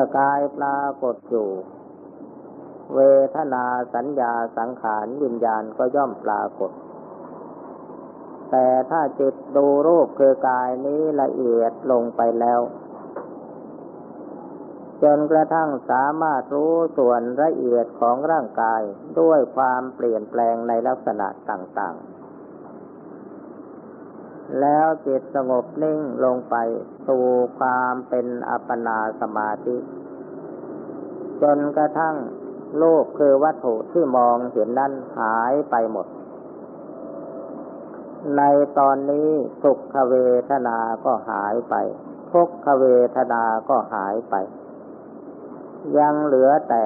อกายปรากฏอยู่เวทนาสัญญาสังขารวิญญาณก็ย่อมปรากฏแต่ถ้าจิตดูรูปคือกายนี้ละเอียดลงไปแล้วจนกระทั่งสามารถรู้ส่วนละเอียดของร่างกายด้วยความเปลี่ยนแปลงในลักษณะต่างๆแล้วจิตสงบนิ่งลงไปสู่ความเป็นอัปปนาสมาธิจนกระทั่งโลกคือวัตถุที่มองเห็นนั้นหายไปหมดในตอนนี้สุขเวทนาก็หายไปทุกขเวทนาก็หายไปยังเหลือแต่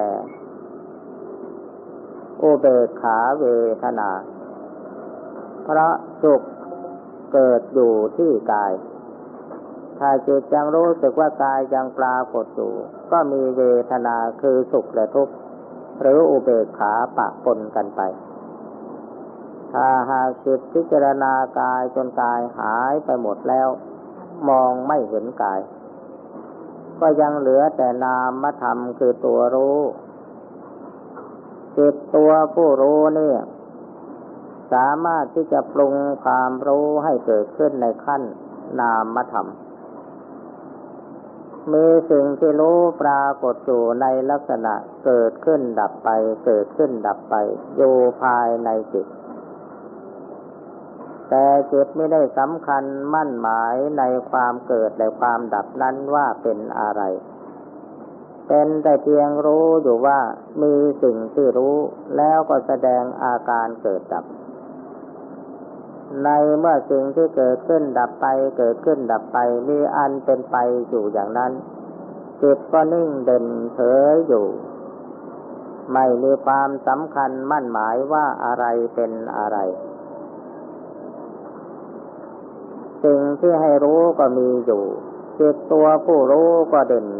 อุเบกขาเวทนาเพราะสุขเกิดอยู่ที่กายถ้าจิตยังรู้สึกว่ากายยังปรากฏอยู่ก็มีเวทนาคือสุขและทุกข์หรืออุเบกขาปะปนกันไปถ้าหากจิตพิจารณากายจนกายหายไปหมดแล้วมองไม่เห็นกายก็ยังเหลือแต่นามธรรมคือตัวรู้จิตตัวผู้รู้เนี่ยสามารถที่จะปรุงความรู้ให้เกิดขึ้นในขั้นนามธรรมมีสิ่งที่รู้ปรากฏอยู่ในลักษณะเกิดขึ้นดับไปเกิดขึ้นดับไปอยู่ภายในจิตแต่จิตไม่ได้สำคัญมั่นหมายในความเกิดและความดับนั้นว่าเป็นอะไรเป็นแต่เพียงรู้อยู่ว่ามีสิ่งที่รู้แล้วก็แสดงอาการเกิดดับในเมื่อสิ่งที่เกิดขึ้นดับไปเกิดขึ้นดับไปมีอันเป็นไปอยู่อย่างนั้นจิตก็นิ่งเด่นเฉยอยู่ไม่มีความสำคัญมั่นหมายว่าอะไรเป็นอะไรสิ่งที่ให้รู้ก็มีอยู่จิตตัวผู้รู้ก็เด่น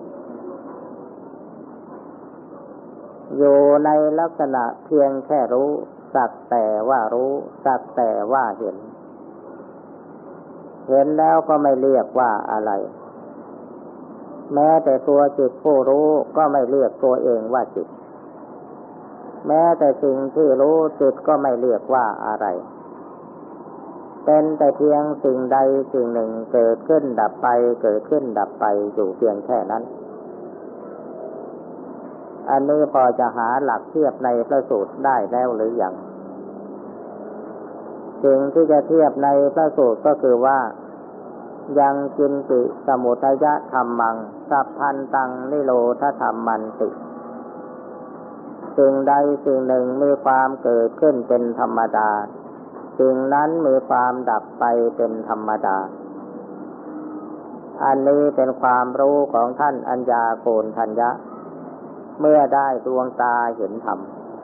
อยู่ในลักษณะเพียงแค่รู้สักแต่ว่ารู้สักแต่ว่าเห็นแล้วก็ไม่เรียกว่าอะไรแม้แต่ตัวจิตผู้รู้ก็ไม่เรียกตัวเองว่าจิตแม้แต่สิ่งที่รู้จิตก็ไม่เรียกว่าอะไรเป็นแต่เพียงสิ่งใดสิ่งหนึ่งเกิดขึ้นดับไปเกิดขึ้นดับไปอยู่เพียงแค่นั้นอันนี้พอจะหาหลักเทียบในพระสูตรได้แล้วหรือยังสิ่งที่จะเทียบในพระสูตรก็คือว่ายังกินติสมุทัยธัมมังสัพพันตังนิโรธธัมมันติสิ่งใดสิ่งหนึ่งมีความเกิดขึ้นเป็นธรรมดาสิ่งนั้นมีความดับไปเป็นธรรมดาอันนี้เป็นความรู้ของท่านอัญญาโกณฑัญญะเมื่อได้ดวงตาเห็นธรรม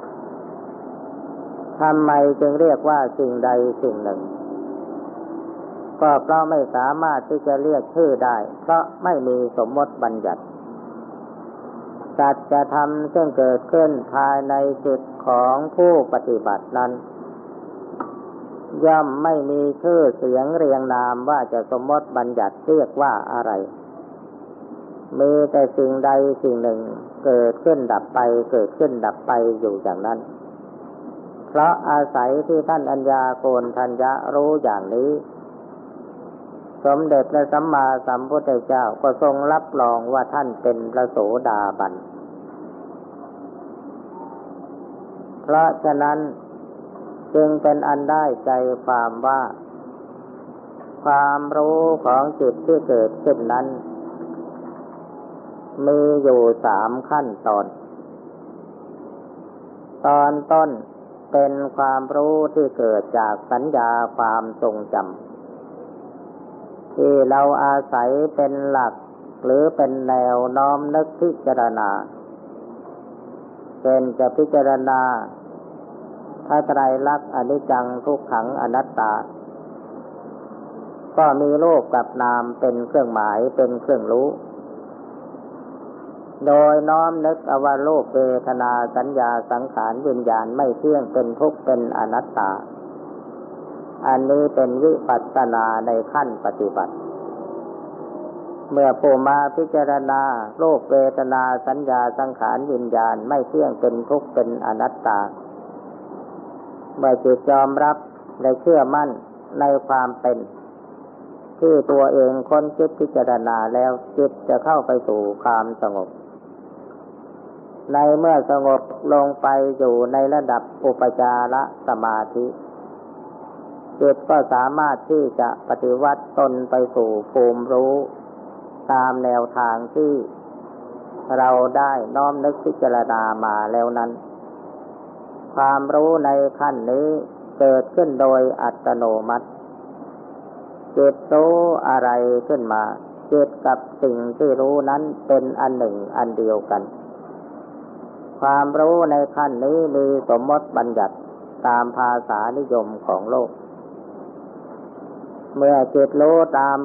ทำไมจึงเรียกว่าสิ่งใดสิ่งหนึ่งก็เพราะไม่สามารถที่จะเรียกชื่อได้เพราะไม่มีสมมติบัญญัติสัจธรรมซึ่งเกิดขึ้นภายในจิตของผู้ปฏิบัตินั้นย่อมไม่มีชื่อเสียงเรียงนามว่าจะสมมติบัญญัติเรียกว่าอะไรมีแต่สิ่งใดสิ่งหนึ่งเกิดขึ้นดับไปเกิดขึ้นดับไปอยู่อย่างนั้นเพราะอาศัยที่ท่านอัญญาโกณฑัญญะรู้อย่างนี้สมเด็จพระสัมมาสัมพุทธเจ้าก็ทรงรับรองว่าท่านเป็นพระโสดาบันเพราะฉะนั้นจึงเป็นอันได้ใจความว่าความรู้ของจิตที่เกิดขึ้นนั้นมีอยู่3ขั้นตอนต้นเป็นความรู้ที่เกิดจากสัญญาความทรงจำที่เราอาศัยเป็นหลักหรือเป็นแนวน้อมนึกพิจารณาเป็นจะพิจารณาพระไตรลักษณ์อนิจจังทุกขังอนัตตาก็มีรูปกับนามเป็นเครื่องหมายเป็นเครื่องรู้โดยน้อมนึกเอาว่ารูปเวทนาสัญญาสังขารวิญญาณไม่เที่ยงเป็นทุกข์เป็นอนัตตาอันนี้เป็นวิปัสสนาในขั้นปฏิบัติเมื่อผู้มาพิจารณารูปเวทนาสัญญาสังขารวิญญาณไม่เที่ยงเป็นทุกข์เป็นอนัตตาเมื่อจิตยอมรับและเชื่อมั่นในความเป็นที่ตัวเองค้นคิดพิจารณาแล้วจิตจะเข้าไปสู่ความสงบในเมื่อสงบลงไปอยู่ในระดับอุปจารสมาธิจิตก็สามารถที่จะปฏิวัติตนไปสู่ภูมิรู้ตามแนวทางที่เราได้น้อมนึกพิจารณามาแล้วนั้นความรู้ในขั้นนี้เกิดขึ้นโดยอัตโนมัติจิตรู้อะไรขึ้นมาจิตกับสิ่งที่รู้นั้นเป็นอันหนึ่งอันเดียวกันความรู้ในขั้นนี้มีสมมติบัญญัติตามภาษานิยมของโลกเมื่อจิตรู้ตาม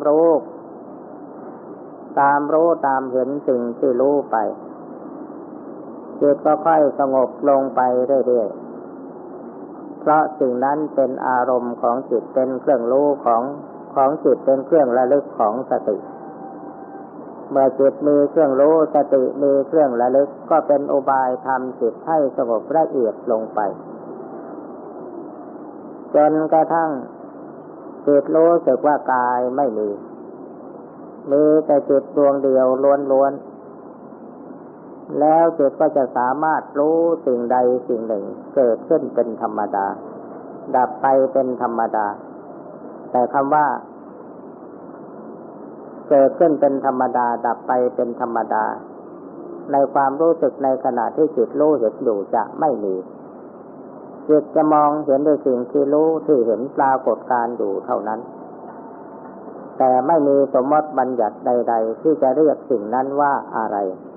เห็นสิ่งที่รู้ไปจิตก็ค่อยสงบลงไปเรื่อยๆเพราะสิ่งนั้นเป็นอารมณ์ของจิตเป็นเครื่องรู้ของจิตเป็นเครื่องระลึกของสติเมื่อจิตมีเครื่องรู้สติมีเครื่องระลึกก็เป็นอุบายทำจิตให้สงบละเอียดลงไปจนกระทั่งจิตรู้สึกว่ากายไม่มีแต่จิตดวงเดียวล้วนๆแล้วจิตก็จะสามารถรู้สิ่งใดสิ่งหนึ่งเกิดขึ้นเป็นธรรมดาดับไปเป็นธรรมดาแต่คำว่าเกิดขึ้นเป็นธรรมดาดับไปเป็นธรรมดาในความรู้สึกในขณะที่จิตรู้เห็นอยู่จะไม่มีจิตจะมองเห็นในสิ่งที่รู้ที่เห็นปรากฏการณ์อยู่เท่านั้นแต่ไม่มีสมมติบัญญัติใดๆที่จะเรียกสิ่งนั้นว่าอะไร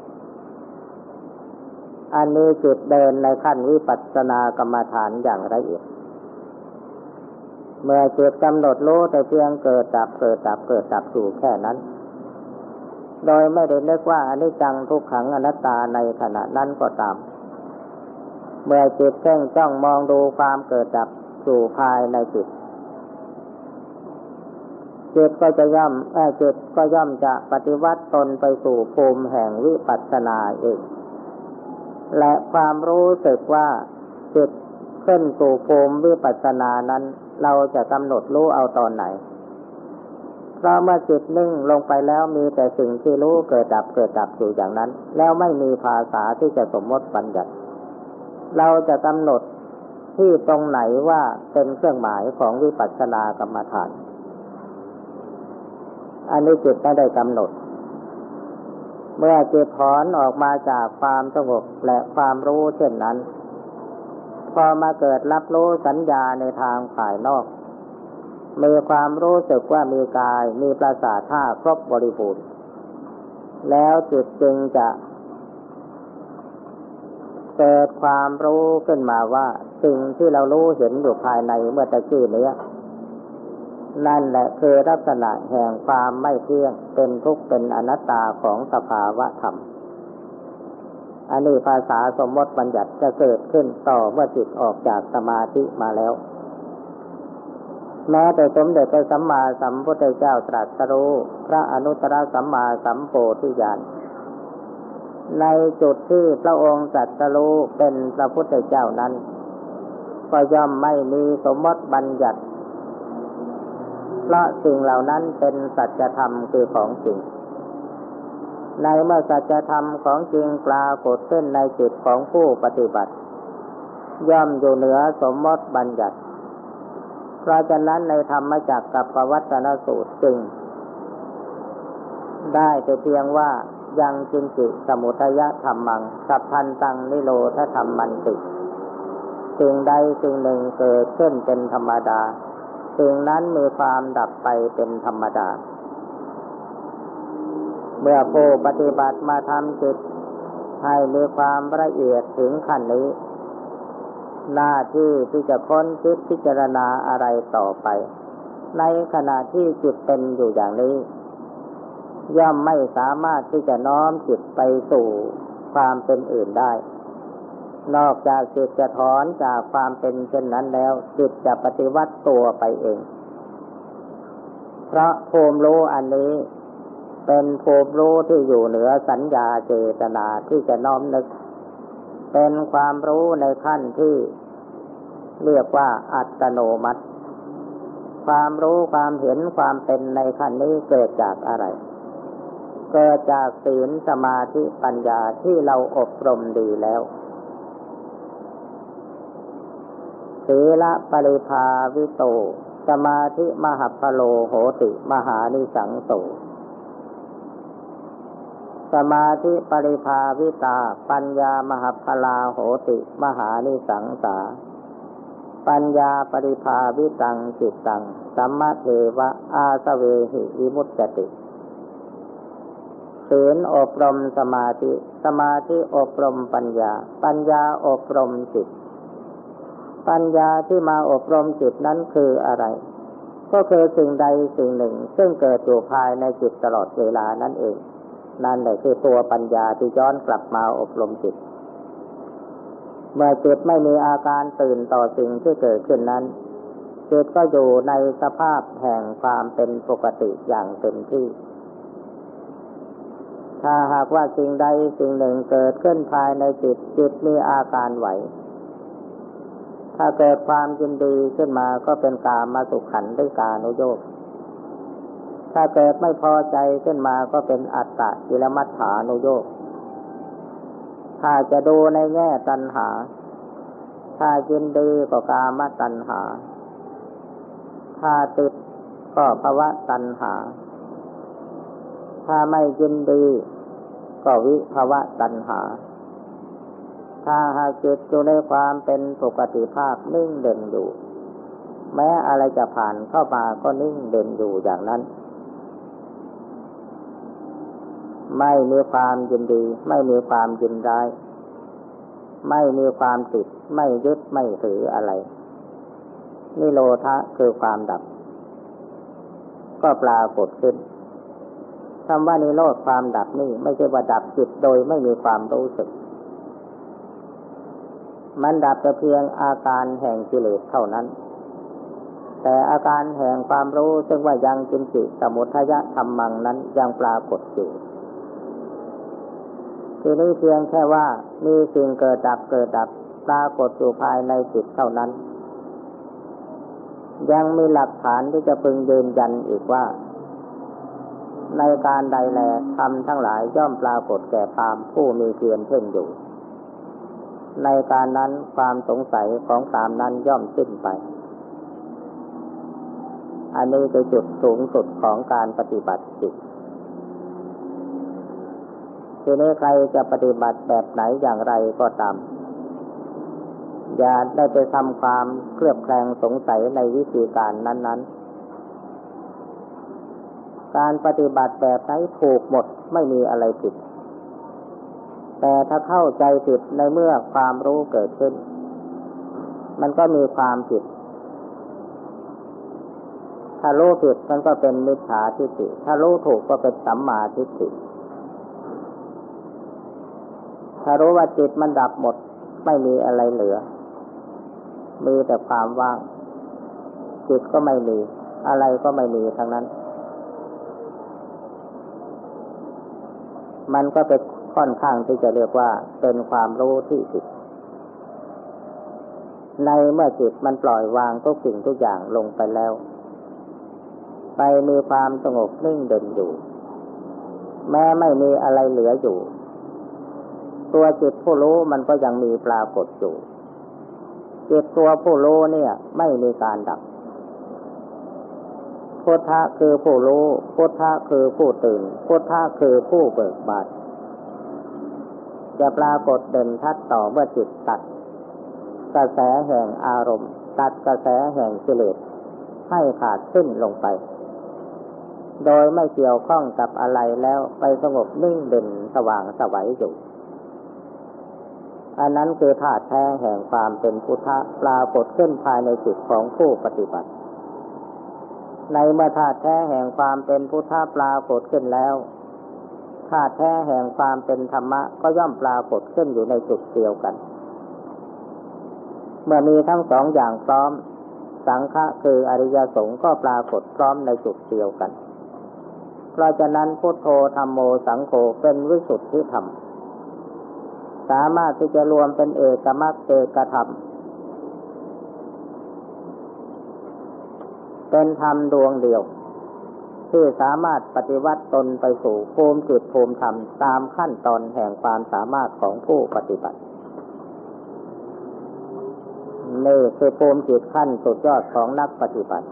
อันนี้จิตเดินในขั้นวิปัสสนากรรมฐานอย่างละเอียดเมื่อจิตกำหนดรู้แต่เพียงเกิดดับอยู่แค่นั้นโดยไม่ได้นึกว่าอนิจจังทุกขังอนัตตาในขณะนั้นก็ตามเมื่อจิตเพ่งจ้องมองดูความเกิดดับสู่ภายในจิตก็ย่อมจะปฏิวัติตนไปสู่ภูมิแห่งวิปัสสนาเองและความรู้สึกว่าจิตขึ้นสู่ภูมิวิปัสสนานั้นเราจะกำหนดรู้เอาตอนไหนเพราะเมื่อจิตนิ่งลงไปแล้วมีแต่สิ่งที่รู้เกิดดับอยู่อย่างนั้นแล้วไม่มีภาษาที่จะสมมติบัญญัติเราจะกำหนดที่ตรงไหนว่าเป็นเครื่องหมายของวิปัสสนากรรมฐานอันนี้จิตไม่ได้กำหนดเมื่อจิตถอนออกมาจากความสงบและความรู้เช่นนั้นพอมาเกิดรับรู้สัญญาในทางภายนอกมีความรู้สึกว่ามีกายมีประสาทห้าครบบริบูรณ์แล้วจิตจึงจะเกิดความรู้ขึ้นมาว่าสิ่งที่เรารู้เห็นอยู่ภายในเมื่อตะกี้นี้นั่นแหละคือลักษณะแห่งความไม่เที่ยงเป็นทุกข์เป็นอนัตตาของสภาวะธรรมอันนี้ภาษาสมมติบัญญัติจะเกิดขึ้นต่อเมื่อจิตออกจากสมาธิมาแล้วแม้แต่สมเด็จพระสัมมาสัมพุทธเจ้าตรัสรู้พระอนุตตรสัมมาสัมโพธิญาณในจุดที่พระองค์ตรัสรู้เป็นพระพุทธเจ้านั้นก็ย่อมไม่มีสมมติบัญญัติเพราะสิ่งเหล่านั้นเป็นสัจธรรมคือของจริงในเมื่อสัจธรรมของจริงปรากฏขึ้นในจิตของผู้ปฏิบัติย่อมอยู่เหนือสมมติบัญญัติเพราะฉะนั้นในธรรมจักรกับปวัตตนสูตรจึงได้แต่เพียงว่ายังกินจิสมุทัยธรรมังสัพพันตังนิโรธธรรมันติสิ่งใดสิ่งหนึ่งเกิดขึ้นเป็นธรรมดาสิ่งนั้นมีความดับไปเป็นธรรมดาเมื่อผู้ปฏิบัติมาทำจิตให้มีความละเอียดถึงขั้นนี้หน้าที่ที่จะค้นคิดพิจารณาอะไรต่อไปในขณะที่จิตเป็นอยู่อย่างนี้ย่อมไม่สามารถที่จะน้อมจิตไปสู่ความเป็นอื่นได้นอกจากจิตจะถอนจากความเป็นเช่นนั้นแล้วจิตจะปฏิวัติตัวไปเองเพราะภูมิรู้อันนี้เป็นภูมิรู้ที่อยู่เหนือสัญญาเจตนาที่จะน้อมนึกเป็นความรู้ในขั้นที่เรียกว่าอัตโนมัติความรู้ความเห็นความเป็นในขั้นนี้เกิดจากอะไรเกิดจากศีลสมาธิปัญญาที่เราอบรมดีแล้วศีลปริภาวิโตสมาธิมหัพพโลโหติมหานิสังโสสมาธิปริภาวิตาปัญญามหัพพลาโหติมหานิสังสาปัญญาปริภาวิตังจิตตังสัมมะเทวะอาสเวหิวิมุตติศีลอบรมสมาธิสมาธิอบรมปัญญาปัญญาอบรมจิตปัญญาที่มาอบรมจิตนั้นคืออะไรก็คือสิ่งใดสิ่งหนึ่งซึ่งเกิดอยู่ภายในจิตตลอดเวลานั่นเองนั่นแหละคือตัวปัญญาที่ย้อนกลับมาอบรมจิตเมื่อจิตไม่มีอาการตื่นต่อสิ่งที่เกิดขึ้นนั้นจิตก็อยู่ในสภาพแห่งความเป็นปกติอย่างเต็มที่ถ้าหากว่าสิ่งใดสิ่งหนึ่งเกิดขึ้นภายในจิตจิตมีอาการไหวถ้าเกิดความยินดีขึ้นมาก็เป็นกามสุขันธิกานุโยคถ้าเกิดไม่พอใจขึ้นมาก็เป็นอัตตกิลมัฏฐานุโยคถ้าจะดูในแง่ตัณหาถ้ายินดีก็กามตัณหาถ้าติดก็ภวตัณหาถ้าไม่ยินดีก็วิภวตัณหาถ้าหากจิตอยู่ในความเป็นปกติภาพนิ่งเด่นอยู่แม้อะไรจะผ่านเข้ามาก็นิ่งเด่นอยู่อย่างนั้นไม่มีความยินดีไม่มีความยินร้ายไม่มีความติดไม่ยึดไม่ถืออะไรนิโรธะคือความดับก็ปรากฏขึ้นคำว่านิโรธความดับนี่ไม่ใช่ว่าดับจิตโดยไม่มีความรู้สึกมันดับแต่เพียงอาการแห่งกิเลสเท่านั้นแต่อาการแห่งความรู้ซึ่งว่ายังกินจิสมุทัยธรรมังนั้นยังปรากฏอยู่ทีนี้เพียงแค่ว่ามีสิ่งเกิดดับเกิดดับปรากฏอยู่ภายในจิตเท่านั้นยังมีหลักฐานที่จะพึงยืนยันอีกว่าในการใดแลธรรมทั้งหลายย่อมปรากฏแก่พราหมณ์ผู้มีเพียรเพ่งอยู่ในการนั้นความสงสัยของพราหมณ์นั้นย่อมสิ้นไปอันนี้คือจุดสูงสุดของการปฏิบัติจิตทีนี้ใครจะปฏิบัติแบบไหนอย่างไรก็ตามอย่าได้ไปทำความเคลือบแคลงสงสัยในวิธีการนั้นๆการปฏิบัติแบบไหนถูกหมดไม่มีอะไรผิดแต่ถ้าเข้าใจผิดในเมื่อความรู้เกิดขึ้นมันก็มีความผิดถ้ารู้ผิดมันก็เป็นมิจฉาทิฏฐิถ้ารู้ถูกก็เป็นสัมมาทิฏฐิถ้ารู้ว่าจิตมันดับหมดไม่มีอะไรเหลือมีแต่ความว่างจิตก็ไม่มีอะไรก็ไม่มีทั้งนั้นมันก็เป็นค่อนข้างที่จะเรียกว่าเป็นความรู้ที่ผิดในเมื่อจิตมันปล่อยวางทุกสิ่งทุกอย่างลงไปแล้วไปมีความสงบนิ่งเด่นอยู่แม้ไม่มีอะไรเหลืออยู่ตัวจิตผู้รู้มันก็ยังมีปรากฏอยู่จิตตัวผู้รู้เนี่ยไม่มีการดับพุทธะคือผู้รู้พุทธะคือผู้ตื่นพุทธะคือผู้เบิกบานจะปรากฏเด่นชัดต่อเมื่อจิตตัดกระแสแห่งอารมณ์ตัดกระแสแห่งกิเลสให้ขาดสิ้นลงไปโดยไม่เกี่ยวข้องกับอะไรแล้วไปสงบนิ่งเด่นสว่างไสวอยู่อันนั้นคือธาตุแท้แห่งความเป็นพุทธะปรากฏขึ้นภายในจิตของผู้ปฏิบัติในเมื่อธาตุแท้แห่งความเป็นพุทธะปรากฏขึ้นแล้วธาตุแท้แห่งความเป็นธรรมะก็ย่อมปรากฏขึ้นอยู่ในจุดเดียวกันเมื่อมีทั้งสองอย่างพร้อมสังฆะคืออริยสงฆ์ก็ปรากฏพร้อมในจุดเดียวกันเพราะฉะนั้นพุทโธธัมโมสังโฆเป็นวิสุทธิธรรมสามารถที่จะรวมเป็นเอกมรรคเอกธรรมเป็นธรรมดวงเดียวที่สามารถปฏิวัติตนไปสู่ภูมิจิตภูมิธรรมตามขั้นตอนแห่งความสามารถของผู้ปฏิบัตินี่คือภูมิจิตขั้นสุดยอดของนักปฏิบัติ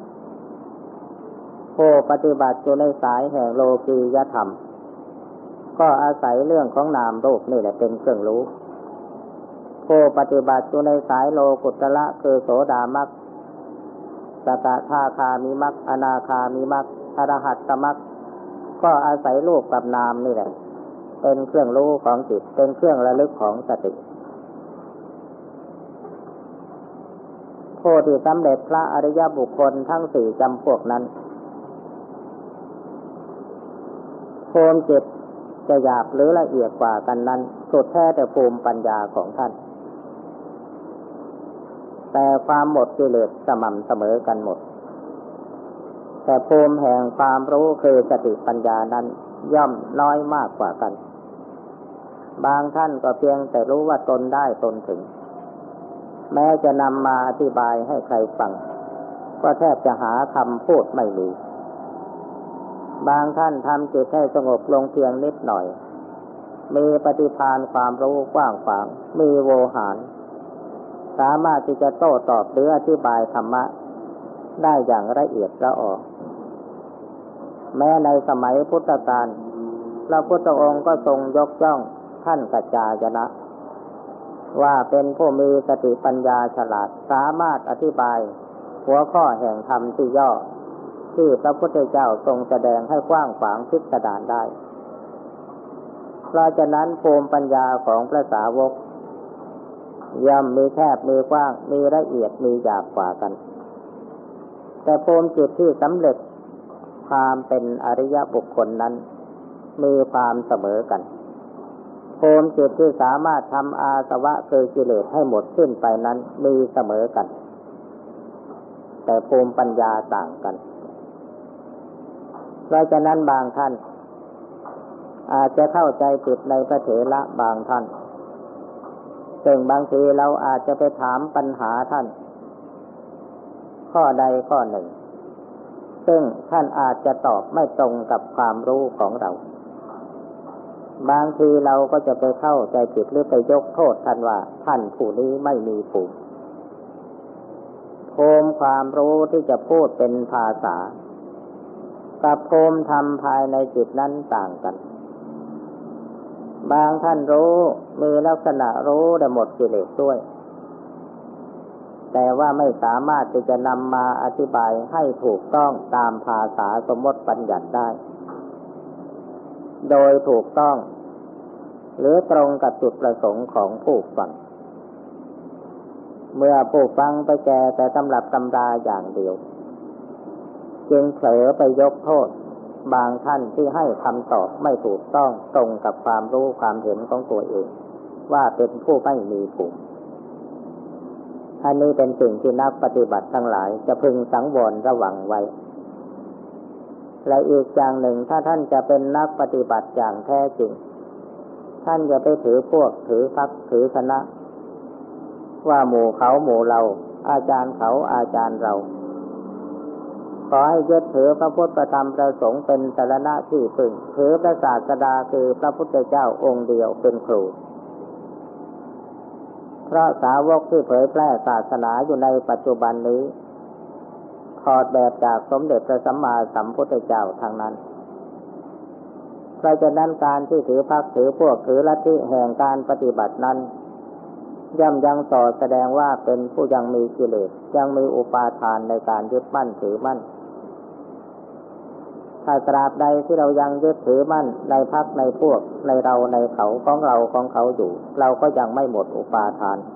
ผู้ปฏิบัติอยู่ในสายแห่งโลกียธรรมก็อาศัยเรื่องของนามรูปนี่แหละเป็นเครื่องรู้ผู้ปฏิบัติอยู่ในสายโลกุตระคือโสดามรรคสกทาคามิมรรคอนาคามิมรรคอรหัตตมรรคก็อาศัยรูปกับนามนี่แหละเป็นเครื่องรู้ของจิตเป็นเครื่องระลึกของสติผู้ที่สำเร็จพระอริยบุคคลทั้งสี่จำพวกนั้นภูมิจิตจะหยาบหรือละเอียดกว่ากันนั้นสุดแท้แต่ภูมิปัญญาของท่านแต่ความหมดกิเลสสม่ำเสมอกันหมดแต่ภูมิแห่งความรู้คือสติปัญญานั้นย่อมน้อยมากกว่ากันบางท่านก็เพียงแต่รู้ว่าตนได้ตนถึงแม้จะนำมาอธิบายให้ใครฟังก็แทบจะหาคำพูดไม่มีบางท่านทำจิตให้สงบลงเพียงนิดหน่อยมีปฏิภาณความรู้กว้างขวางมีโวหารสามารถที่จะโต้ตอบหรืออธิบายธรรมะได้อย่างละเอียดละออแม้ในสมัยพุทธกาลพระพุทธองค์ก็ทรงยกย่องท่านกัจจายนะว่าเป็นผู้มีสติปัญญาฉลาดสามารถอธิบายหัวข้อแห่งธรรมที่ย่อที่พระพุทธเจ้าทรงแสดงให้กว้างขวางพิสดารได้เพราะฉะนั้นภูมิปัญญาของพระสาวกย่อมมีแคบมีกว้างมีละเอียดมีหยาบกว่ากันแต่ภูมิจิตที่สำเร็จความเป็นอริยบุคคลนั้นมีความเสมอกันภูมิจิตที่สามารถทำอาสวะคือกิเลสให้หมดสิ้นไปนั้นมีเสมอกันแต่ภูมิปัญญาต่างกันเพราะฉะนั้นบางท่านอาจจะเข้าใจผิดในพระเถระบางท่านซึ่งบางทีเราอาจจะไปถามปัญหาท่านข้อใดข้อหนึ่งซึ่งท่านอาจจะตอบไม่ตรงกับความรู้ของเราบางทีเราก็จะไปเข้าใจผิดหรือไปยกโทษท่านว่าท่านผู้นี้ไม่มีภูมิความรู้ที่จะพูดเป็นภาษากับภูมิธรรมภายในจิตนั้นต่างกันบางท่านรู้มีลักษณะรู้ได้หมดกิเลสด้วยแต่ว่าไม่สามารถที่จะนำมาอธิบายให้ถูกต้องตามภาษาสมมติบัญญัติได้โดยถูกต้องหรือตรงกับจุดประสงค์ของผู้ฟังเมื่อผู้ฟังไปแก่แต่ตำรับตำราอย่างเดียวจึงเผลอไปยกโทษบางท่านที่ให้คำตอบไม่ถูกต้องตรงกับความรู้ความเห็นของตัวเองว่าเป็นผู้ไม่มีภูมิอันนี้เป็นสิ่งที่นักปฏิบัติทั้งหลายจะพึงสังวรระวังไว้และอีกอย่างหนึ่งถ้าท่านจะเป็นนักปฏิบัติอย่างแท้จริงท่านอย่าไปถือพวกถือพรรคถือคณะว่าหมู่เขาหมู่เราอาจารย์เขาอาจารย์เราขอให้ยึดถือพระพุทธธรรมพระสงฆ์เป็นสรณะที่พึ่งถือพระศาสดาคือพระพุทธเจ้าองค์เดียวเป็นครูเพราะสาวกที่เผยแพร่ศาสนาอยู่ในปัจจุบันนี้ถอดแบบจากสมเด็จพระสัมมาสัมพุทธเจ้าทางนั้นเพราะฉะนั้นการที่ถือพรรคถือพวกถือลัทธิแห่งการปฏิบัตินั้นย่อมยังสอดแสดงว่าเป็นผู้ยังมีกิเลสยังมีอุปาทานในการยึดมั่นถือมั่นถ้าตราบใดที่เรายังยึดถือมั่นในพรรคในพวกในเราในเขาของเราของเขาอยู่เราก็ยังไม่หมดอุปาทาน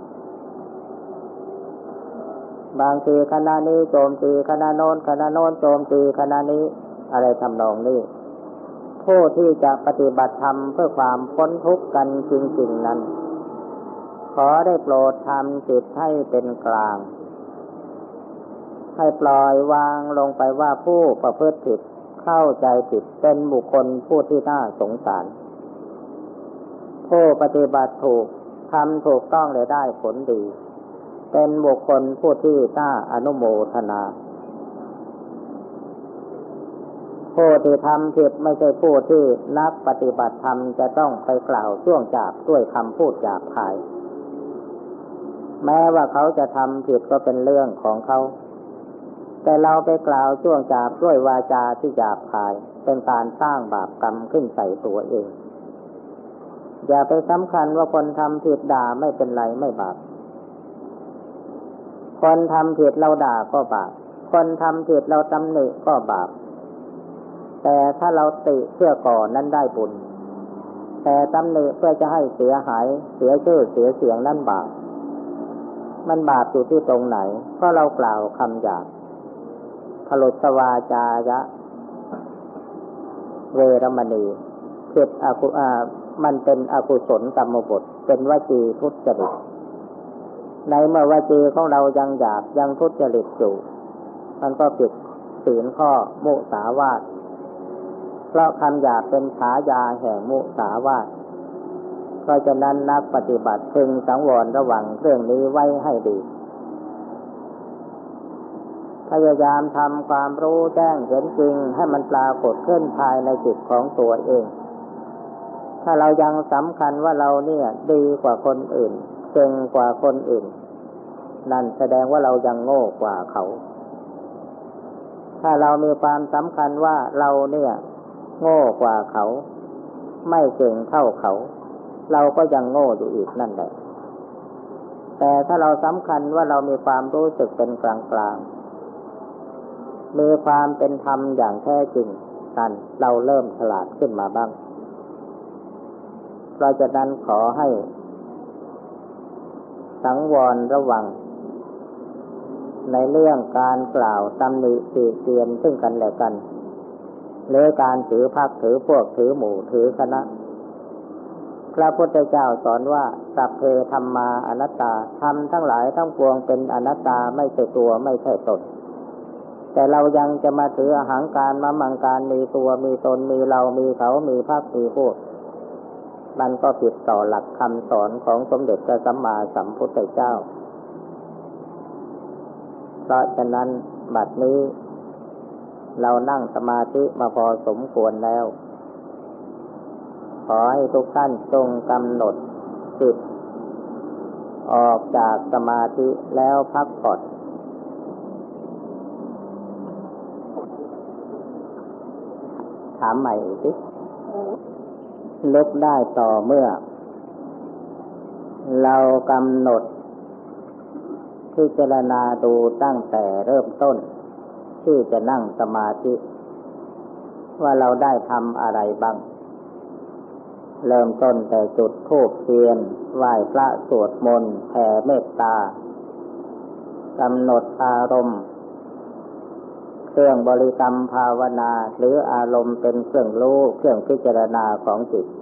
บางทีคณะนี้โจมตีคณะโน้นคณะโน้นโจมตีคณะนี้อะไรทำนองนี้ผู้ที่จะปฏิบัติธรรมเพื่อความพ้นทุกข์กันจริงๆนั้นขอได้โปรดทำจิตให้เป็นกลางให้ปล่อยวางลงไปว่าผู้ประพฤติผิดเข้าใจผิดเป็นบุคคลผู้ที่น่าสงสารผู้ปฏิบัติถูกทำถูกต้องและได้ผลดีเป็นบุคคลผู้ที่น่าอนุโมทนาผู้ที่ทำผิดไม่ใช่ผู้ที่นักปฏิบัติธรรมจะต้องไปกล่าวช่วงจาบด้วยคำพูดหยาบคายแม้ว่าเขาจะทำผิดก็เป็นเรื่องของเขาแต่เราไปกล่าวช่วงจาบด้วยวาจาที่หยาบคายเป็นการสร้างบาปกรรมขึ้นใส่ตัวเองอย่าไปสำคัญว่าคนทำผิดด่าไม่เป็นไรไม่บาปคนทำผิดเราด่าก็บาปคนทำผิดเราตำหนิก็บาปแต่ถ้าเราติเพื่อก่อนั้นได้บุญแต่ตำหนิเพื่อจะให้เสียหายเสียชื่อเสียเสียงนั้นบาปมันบาปอยู่ที่ตรงไหนเพราะเรากล่าวคำหยาบพลุสวาจายะเวรมณีผิดมันเป็นอกุศลกรรมบทเป็นวจีทุจริตในเมื่อวจีของเรายังหยาบยังทุจริตอยู่มันก็ผิดศีลข้อมุสาวาทเพราะคำหยาบเป็นฉายาแห่งมุสาวาทเพราะฉะนั้นนักปฏิบัติพึงสังวรระวังเรื่องนี้ไว้ให้ดีพยายามทำความรู้แจ้งเห็นจริงให้มันปรากฏขึ้นภายในจิตของตัวเองถ้าเรายังสำคัญว่าเราเนี่ยดีกว่าคนอื่นเก่งกว่าคนอื่นนั่นแสดงว่าเรายังโง่กว่าเขาถ้าเรามีความสำคัญว่าเราเนี่ยโง่กว่าเขาไม่เก่งเท่าเขาเราก็ยังโง่อยู่อีกนั่นแหละแต่ถ้าเราสำคัญว่าเรามีความรู้สึกเป็นกลางๆมีความเป็นธรรมอย่างแท้จริงนั่นเราเริ่มฉลาดขึ้นมาบ้างเพราะฉะนั้นขอให้สังวรระวังในเรื่องการกล่าวตำหนิติเตียนซึ่งกันและกันหรือการถือพรรคถือพวกถือหมู่ถือคณะพระพุทธเจ้าสอนว่าสัพเพธัมมาอนัตตาธรรมทั้งหลายทั้งปวงเป็นอนัตตาไม่ใช่ตัวไม่ใช่ตนแต่เรายังจะมาถืออหังการมามังการมีตัวมีตนมีเรามีเขามีพรรคมีพวกมันก็ผิดต่อหลักคำสอนของสมเด็จพระสัมมาสัมพุทธเจ้าเพราะฉะนั้นบัดนี้เรานั่งสมาธิมาพอสมควรแล้วขอให้ทุกท่านจงกำหนดจิตออกจากสมาธิแล้วพักผ่อนถามใหม่สิลุกได้ต่อเมื่อเรากำหนดพิจารณาดูตั้งแต่เริ่มต้นที่จะนั่งสมาธิว่าเราได้ทำอะไรบ้างเริ่มต้นแต่จุดธูปเทียนไหว้พระสวดมนต์แผ่เมตตากำหนดอารมณ์เครื่องบริกรรมภาวนาหรืออารมณ์เป็นเครื่องรู้เครื่องพิจารณาของจิต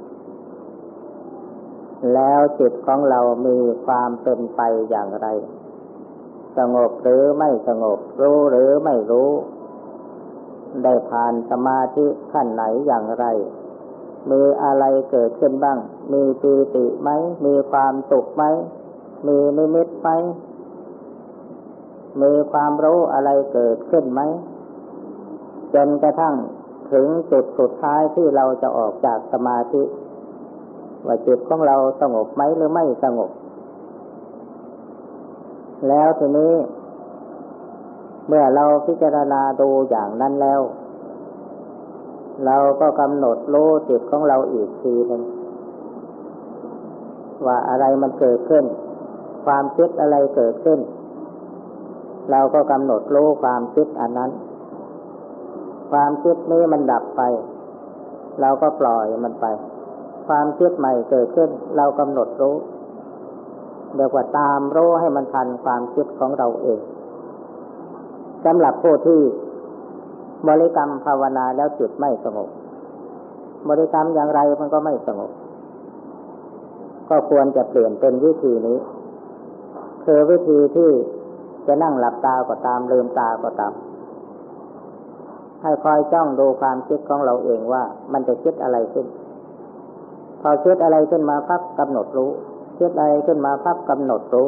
แล้วจิตของเรามีความเป็นไปอย่างไรสงบหรือไม่สงบรู้หรือไม่รู้ได้ผ่านสมาธิขั้นไหนอย่างไรมีอะไรเกิดขึ้นบ้างมีปีติไหมมีความสุขไหมมีนิมิตไหมมีความรู้อะไรเกิดขึ้นไหมจนกระทั่งถึงจุดสุดท้ายที่เราจะออกจากสมาธิว่าจิตของเราสงบไหมหรือไม่สงบแล้วทีนี้เมื่อเราพิจารณาดูอย่างนั้นแล้วเราก็กำหนดรู้จิตของเราอีกทีนึงว่าอะไรมันเกิดขึ้นความคิดอะไรเกิดขึ้นเราก็กำหนดรู้ความคิดอันนั้นความคิดนี้มันดับไปเราก็ปล่อยมันไปความคิดใหม่เกิดขึ้นเรากำหนดรู้เรียกว่าตามรู้ให้มันทันความคิดของเราเองสำหรับผู้ที่บริกรรมภาวนาแล้วจิตไม่สงบบริกรรมอย่างไรมันก็ไม่สงบก็ควรจะเปลี่ยนเป็นวิธีนี้คือวิธีที่จะนั่งหลับตาก็ตามลืมตาก็ตามให้คอยจ้องดูความคิดของเราเองว่ามันจะคิดอะไรขึ้นพอคิดอะไรขึ้นมาปั๊บกำหนดรู้คิดอะไรขึ้นมาปั๊บกำหนดรู้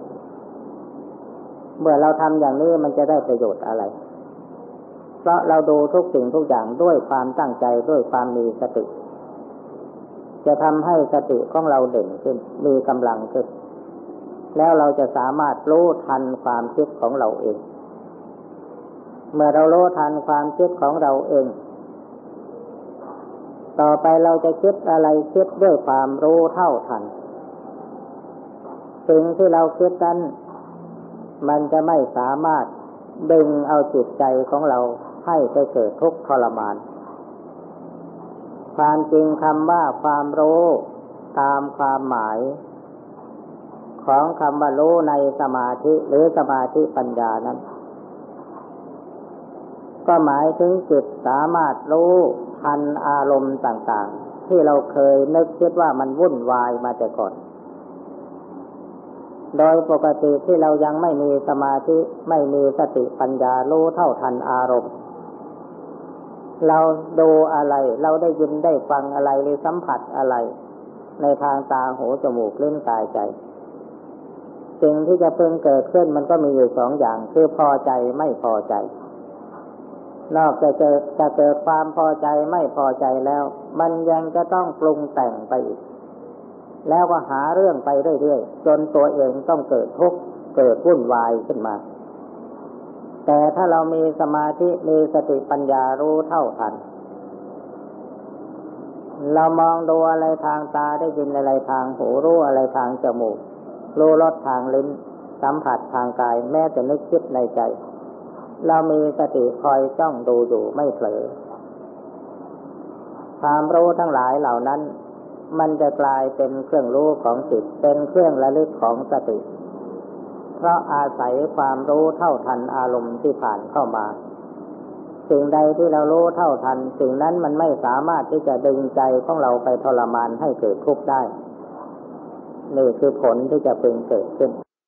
เมื่อเราทำอย่างนี้มันจะได้ประโยชน์อะไรเพราะเราดูทุกสิ่งทุกอย่างด้วยความตั้งใจด้วยความมีสติจะทำให้สติของเราเด่นขึ้นมีกำลังขึ้นแล้วเราจะสามารถรู้ทันความคิดของเราเองเมื่อเรารู้ทันความคิดของเราเองต่อไปเราจะคิดอะไรคิดด้วยความรู้เท่าทันสิ่งที่เราคิดนั้นมันจะไม่สามารถดึงเอาจิตใจของเราให้ไปเกิดทุกข์ทรมานความจริงคำว่าความรู้ตามความหมายของคำว่ารู้ในสมาธิหรือสมาธิปัญญานั้นก็หมายถึงจิตสามารถรู้ทันอารมณ์ต่างๆที่เราเคยนึกคิดว่ามันวุ่นวายมาแต่ก่อนโดยปกติที่เรายังไม่มีสมาธิไม่มีสติปัญญารู้เท่าทันอารมณ์เราดูอะไรเราได้ยินได้ฟังอะไรหรือสัมผัสอะไรในทางตาหูจมูกลิ้นกายใจสิ่งที่จะพึงเกิดขึ้นมันก็มีอยู่สองอย่างคือพอใจไม่พอใจนอกจากจะเกิดความพอใจไม่พอใจแล้วมันยังจะต้องปรุงแต่งไปอีกแล้วก็หาเรื่องไปเรื่อยๆจนตัวเองต้องเกิดทุกข์เกิดวุ่นวายขึ้นมาแต่ถ้าเรามีสมาธิมีสติปัญญารู้เท่าทันเรามองดูอะไรทางตาได้ยินอะไรทางหูรู้อะไรทางจมูกรู้รสทางลิ้นสัมผัสทางกายแม้แต่นึกคิดในใจเรามีสติคอยจ้องดูอยู่ไม่เผลอความรู้ทั้งหลายเหล่านั้นมันจะกลายเป็นเครื่องรู้ของจิตเป็นเครื่องระลึกของสติเพราะอาศัยความรู้เท่าทันอารมณ์ที่ผ่านเข้ามาสิ่งใดที่เรารู้เท่าทันสิ่งนั้นมันไม่สามารถที่จะดึงใจของเราไปทรมานให้เกิดทุกข์ได้นี่คือผลที่จะพึงเกิดขึ้น